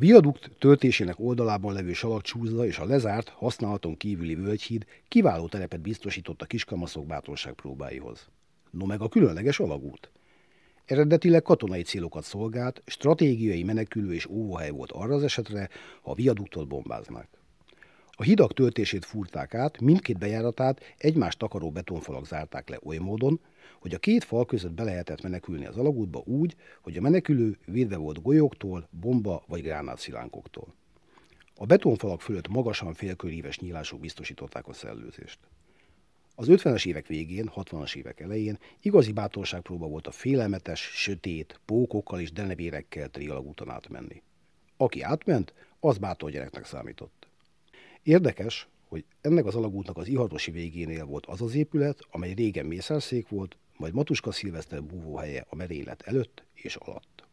viadukt töltésének oldalában levő salakcsúszda és a lezárt, használaton kívüli völgyhíd kiváló terepet biztosított a kiskamaszok bátorság próbáihoz. No meg a különleges alagút. Eredetileg katonai célokat szolgált, stratégiai menekülő és óvóhely volt arra az esetre, ha a viaduktot bombáznák. A hidak töltését fúrták át, mindkét bejáratát egymást takaró betonfalak zárták le oly módon, hogy a két fal között be lehetett menekülni az alagútba úgy, hogy a menekülő védve volt golyóktól, bomba vagy gránátszilánkoktól. A betonfalak fölött magasan félköríves nyílások biztosították a szellőzést. Az 50-es évek végén, 60-as évek elején igazi bátorságpróba volt a félelmetes, sötét, pókokkal és denevérekkel teli alagúton átmenni. Aki átment, az bátor gyereknek számított. Érdekes, hogy ennek az alagútnak az Iharosi végénél volt az az épület, amely régen mészárszék volt, majd Matuska Szilveszter búvóhelye a merénylet előtt és alatt.